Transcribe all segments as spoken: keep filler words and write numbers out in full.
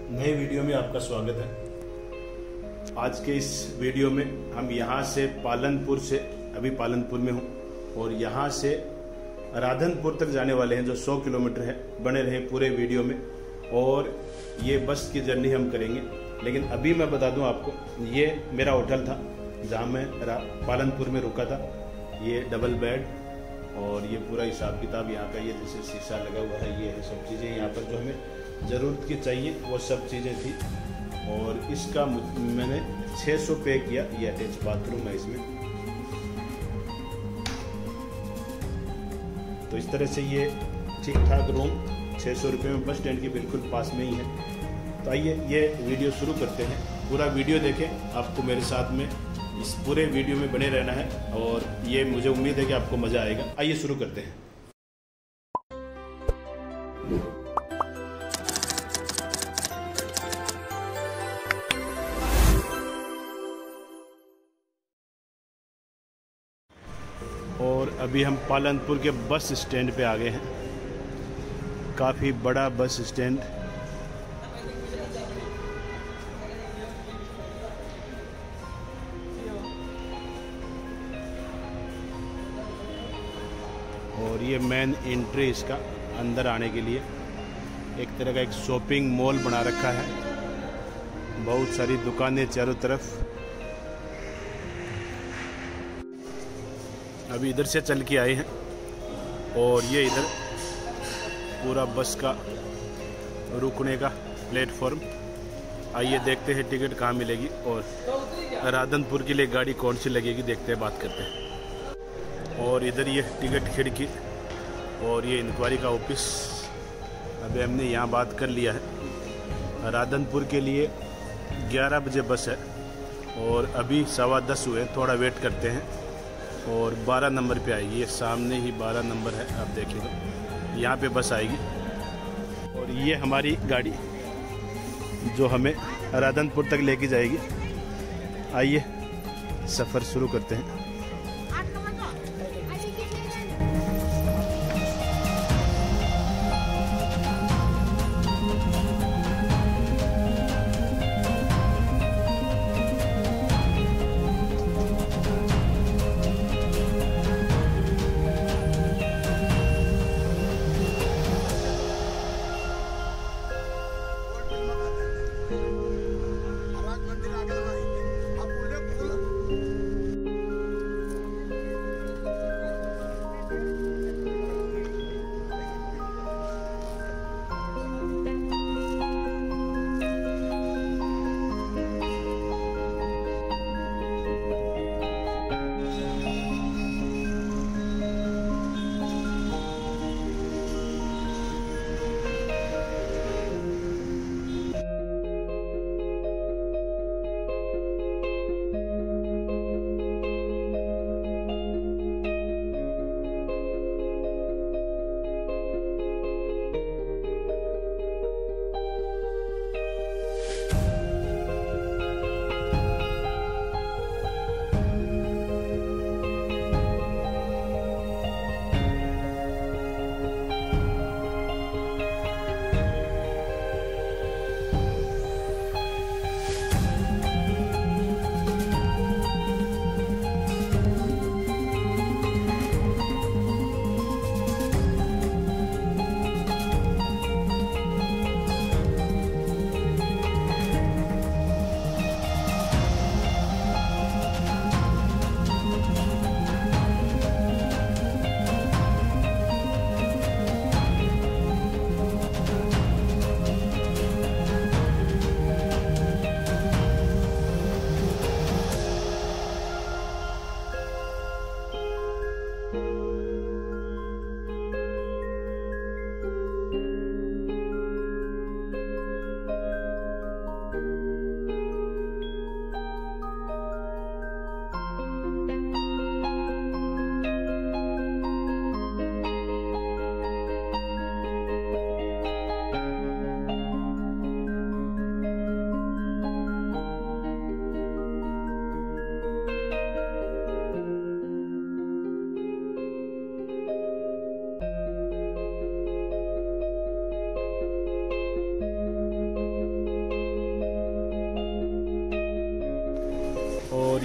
नए वीडियो में आपका स्वागत है। आज के इस वीडियो में हम यहाँ से पालनपुर से, अभी पालनपुर में हूँ और यहाँ से राधनपुर तक जाने वाले हैं जो सौ किलोमीटर है। बने रहें पूरे वीडियो में और ये बस की जर्नी हम करेंगे। लेकिन अभी मैं बता दूं आपको, ये मेरा होटल था जहाँ मैं पालनपुर में रुका था। ये डबल बेड और ये पूरा हिसाब किताब यहाँ का, ये जैसे शीशा लगा हुआ है, ये है सब चीज़ें यहाँ पर जो हमें ज़रूरत की चाहिए वो सब चीज़ें थी। और इसका मैंने छः सौ पे किया। ये अटैच बाथरूम है इसमें। तो इस तरह से ये ठीक ठाक रूम छः सौ रुपये में बस स्टैंड के बिल्कुल पास में ही है। तो आइए ये वीडियो शुरू करते हैं। पूरा वीडियो देखें, आपको मेरे साथ में इस पूरे वीडियो में बने रहना है और ये मुझे उम्मीद है कि आपको मज़ा आएगा। आइए शुरू करते हैं। और अभी हम पालनपुर के बस स्टैंड पे आ गए हैं। काफ़ी बड़ा बस स्टैंड। और ये मेन एंट्री इसका अंदर आने के लिए एक तरह का एक शॉपिंग मॉल बना रखा है। बहुत सारी दुकानें चारों तरफ। अभी इधर से चल के आए हैं और ये इधर पूरा बस का रुकने का प्लेटफॉर्म। आइए देखते हैं टिकट कहाँ मिलेगी और राधनपुर के लिए गाड़ी कौन सी लगेगी, देखते हैं, बात करते हैं। और इधर ये टिकट खिड़की और ये इंक्वायरी का ऑफिस। अभी हमने यहाँ बात कर लिया है। राधनपुर के लिए ग्यारह बजे बस है और अभी सवा दस हुए, थोड़ा वेट करते हैं और बारह नंबर पे आएगी। ये सामने ही बारह नंबर है, आप देखिएगा, यहाँ पे बस आएगी। और ये हमारी गाड़ी जो हमें राधनपुर तक लेके जाएगी। आइए सफ़र शुरू करते हैं।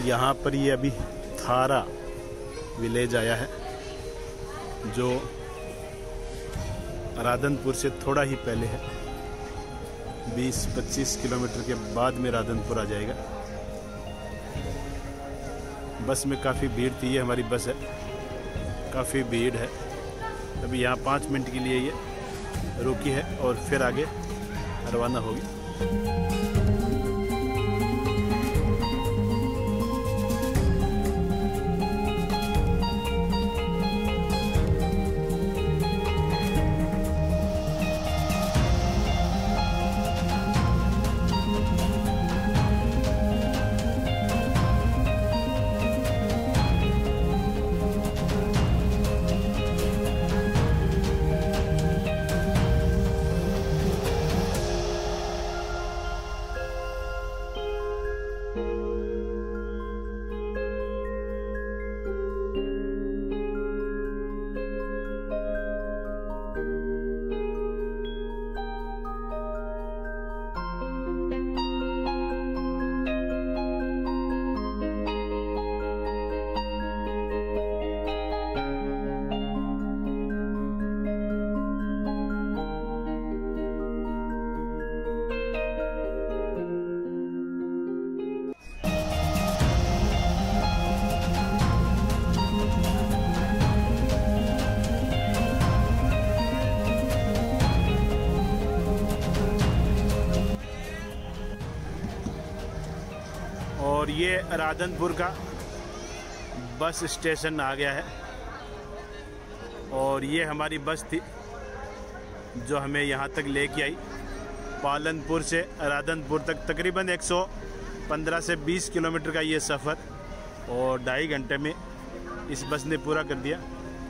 यहाँ पर ये अभी थारा विलेज आया है, जो राधनपुर से थोड़ा ही पहले है। बीस पच्चीस किलोमीटर के बाद में राधनपुर आ जाएगा। बस में काफ़ी भीड़ थी, ये हमारी बस है, काफ़ी भीड़ है। अभी यहाँ पाँच मिनट के लिए ये रुकी है और फिर आगे रवाना होगी। और ये राधनपुर का बस स्टेशन आ गया है। और ये हमारी बस थी जो हमें यहाँ तक लेके आई। पालनपुर से राधनपुर तक तकरीबन एक सौ पंद्रह से बीस किलोमीटर का ये सफ़र और ढाई घंटे में इस बस ने पूरा कर दिया।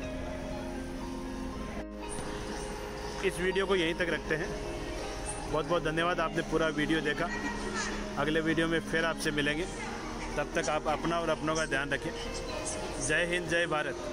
इस वीडियो को यहीं तक रखते हैं। बहुत बहुत धन्यवाद, आपने पूरा वीडियो देखा। अगले वीडियो में फिर आपसे मिलेंगे, तब तक आप अपना और अपनों का ध्यान रखें। जय हिंद, जय भारत।